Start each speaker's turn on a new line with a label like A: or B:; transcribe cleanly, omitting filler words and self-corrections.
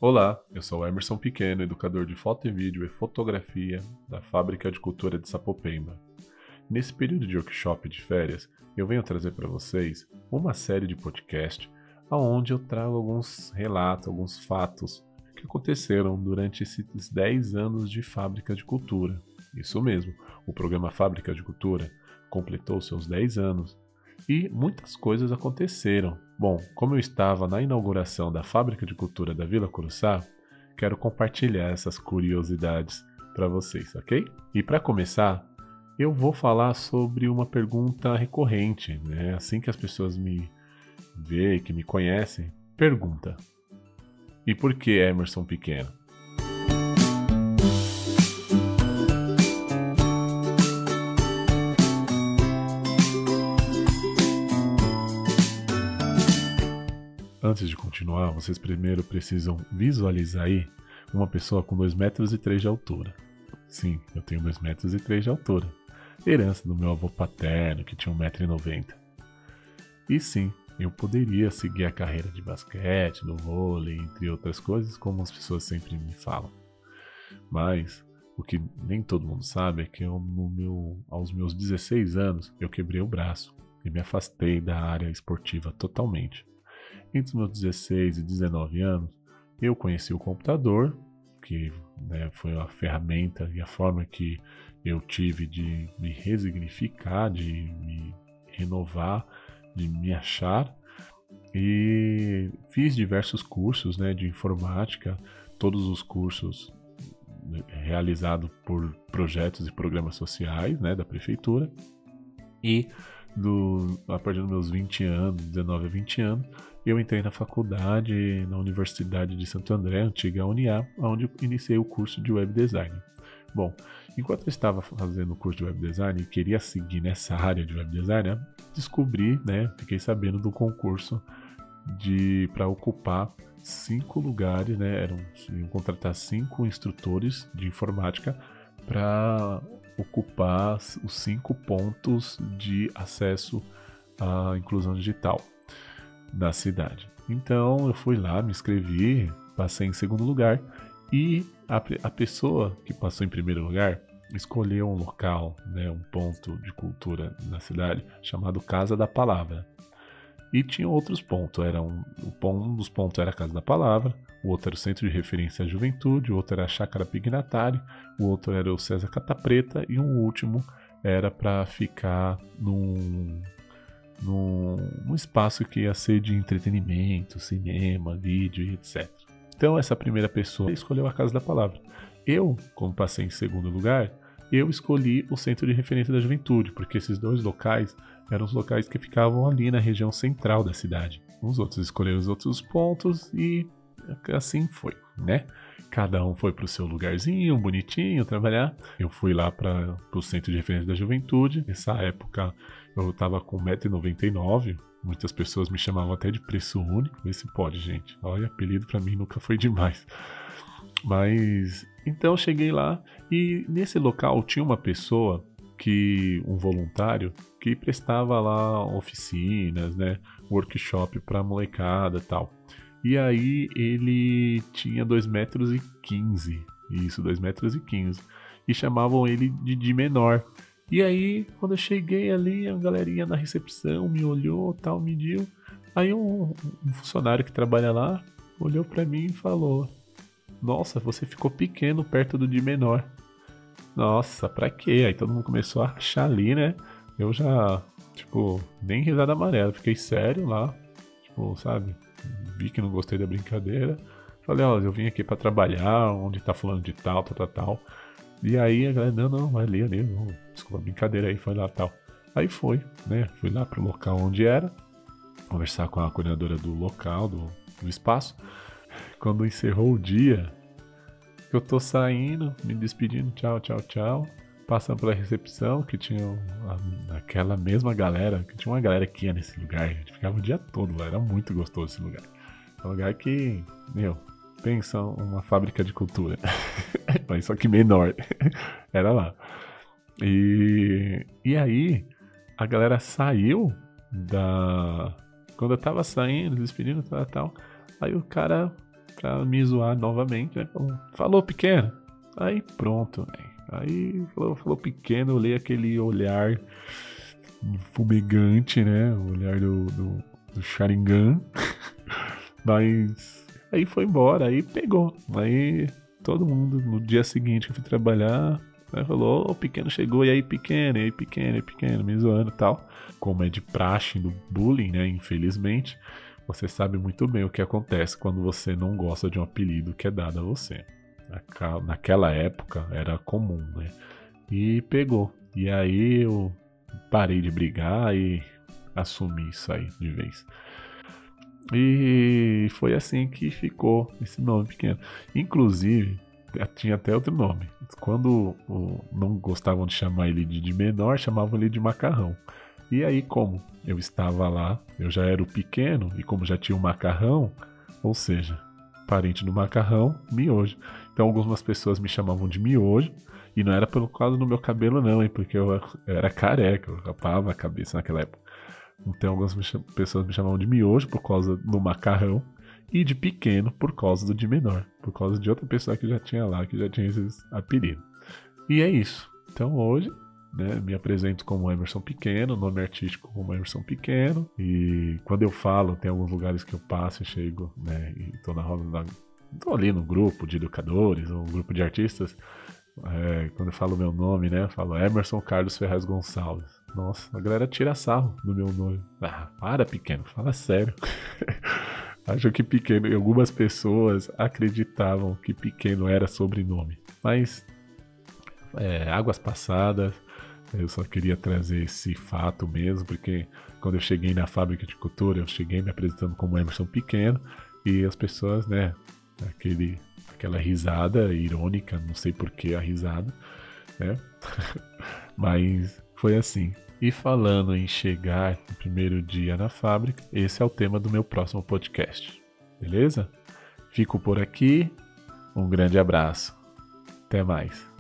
A: Olá, eu sou o Emerson Pequeno, educador de foto e vídeo e fotografia da Fábrica de Cultura de Sapopemba. Nesse período de workshop de férias, eu venho trazer para vocês uma série de podcast onde eu trago alguns relatos, alguns fatos que aconteceram durante esses 10 anos de Fábrica de Cultura. Isso mesmo, o programa Fábrica de Cultura completou seus 10 anos e muitas coisas aconteceram. Bom, como eu estava na inauguração da Fábrica de Cultura da Vila Curuçá, quero compartilhar essas curiosidades para vocês, ok? E para começar, eu vou falar sobre uma pergunta recorrente, né? Assim que as pessoas me veem, que me conhecem, pergunta: e por que Emerson Pequeno? Antes de continuar, vocês primeiro precisam visualizar aí uma pessoa com 2,3 metros de altura. Sim, eu tenho 2,3 metros de altura. Herança do meu avô paterno, que tinha 1,90 m. E sim, eu poderia seguir a carreira de basquete, do vôlei, entre outras coisas, como as pessoas sempre me falam. Mas o que nem todo mundo sabe é que aos meus 16 anos eu quebrei o braço e me afastei da área esportiva totalmente. Entre os meus 16 e 19 anos, eu conheci o computador, que foi a ferramenta e a forma que eu tive de me resignificar, de me renovar, de me achar. E fiz diversos cursos de informática, todos os cursos realizados por projetos e programas sociais da prefeitura. E a partir dos meus 20 anos, 19 a 20 anos, eu entrei na faculdade, na Universidade de Santo André, antiga UniA, onde eu iniciei o curso de Web Design. Bom, enquanto eu estava fazendo o curso de Web Design e queria seguir nessa área de Web Design, descobri, fiquei sabendo do concurso para ocupar 5 lugares, iam contratar 5 instrutores de informática para ocupar os 5 pontos de acesso à inclusão digital da cidade. Então eu fui lá, me inscrevi, passei em segundo lugar e a pessoa que passou em primeiro lugar escolheu um local, um ponto de cultura na cidade chamado Casa da Palavra. E tinha outros pontos, um dos pontos era a Casa da Palavra, o outro era o Centro de Referência à Juventude, o outro era a Chácara Pignatário, o outro era o César Cata Preta e um último era para ficar num espaço que ia ser de entretenimento, cinema, vídeo e etc. Então essa primeira pessoa escolheu a Casa da Palavra. Eu, como passei em segundo lugar, eu escolhi o Centro de Referência da Juventude, porque esses dois locais eram os locais que ficavam ali na região central da cidade. Os outros escolheram os outros pontos e assim foi, Cada um foi para o seu lugarzinho, bonitinho, trabalhar. Eu fui lá para o Centro de Referência da Juventude. Nessa época eu estava com 1,99 m. Muitas pessoas me chamavam até de preço único. Vê se pode, gente. Olha, apelido para mim nunca foi demais. Mas então eu cheguei lá e nesse local tinha uma pessoa, um voluntário, que prestava lá oficinas, workshop para molecada e tal. E aí ele tinha 2,15 m, isso, 2,15 m, e chamavam ele de menor. E aí, quando eu cheguei ali, a galerinha na recepção me olhou, tal, mediu. Aí um funcionário que trabalha lá olhou pra mim e falou: nossa, você ficou pequeno perto do de menor. Nossa, pra quê? Aí todo mundo começou a achar ali, Eu já, nem risada amarela, fiquei sério lá, sabe? Vi que não gostei da brincadeira. Falei, eu vim aqui pra trabalhar, onde tá fulano de tal. E aí a galera, não, vai ali, não, desculpa, brincadeira aí, foi lá tal. Aí foi, fui lá pro local onde era, conversar com a coordenadora do local, do espaço. Quando encerrou o dia, eu tô saindo, me despedindo, tchau, passando pela recepção, que tinha aquela mesma galera, que tinha uma galera que ia nesse lugar, a gente ficava o dia todo lá, era muito gostoso esse lugar. É um lugar que, pensa uma fábrica de cultura, mas só que menor, era lá. E aí, a galera saiu quando eu tava saindo, despedindo, tal, aí o cara pra me zoar novamente, né? Falou pequeno. Aí pronto, velho. Aí falou pequeno, eu olhei aquele olhar fumegante, né? O olhar do Sharingan. Mas aí foi embora, aí pegou. Aí todo mundo, no dia seguinte que eu fui trabalhar, né, falou, o pequeno chegou, e aí pequeno, me zoando e tal. Como é de praxe do bullying, né? Infelizmente, você sabe muito bem o que acontece quando você não gosta de um apelido que é dado a você. Naquela época era comum, né? E pegou. E aí eu parei de brigar e assumi isso aí de vez. E foi assim que ficou esse nome pequeno. Inclusive, tinha até outro nome. Quando não gostavam de chamar ele de menor, chamavam ele de macarrão. E aí, como eu estava lá, eu já era o pequeno, e como já tinha o macarrão, ou seja, parente do macarrão, miojo. Então algumas pessoas me chamavam de miojo, e não era pelo causa do meu cabelo não, hein, porque eu era careca, eu rapava a cabeça naquela época. Então algumas pessoas me chamavam de miojo por causa do macarrão, e de pequeno por causa do de menor, por causa de outra pessoa que já tinha lá, que já tinha esses apelidos. E é isso. Então hoje, né, me apresento como Emerson Pequeno, nome artístico como Emerson Pequeno, e quando eu falo, tem alguns lugares que eu passo e chego, né, e tô na roda, tô ali no grupo de educadores, ou um grupo de artistas, quando eu falo meu nome, né, eu falo Emerson Carlos Ferraz Gonçalves. Nossa, a galera tira sarro do meu nome. Ah, para, pequeno, fala sério. Acho que pequeno, e algumas pessoas acreditavam que pequeno era sobrenome. Mas, águas passadas, eu só queria trazer esse fato mesmo, porque quando eu cheguei na fábrica de cultura, eu cheguei me apresentando como Emerson Pequeno, e as pessoas, né, aquela risada irônica, não sei por que a risada, né, mas foi assim. E falando em chegar no primeiro dia na fábrica, esse é o tema do meu próximo podcast, beleza? Fico por aqui, um grande abraço, até mais.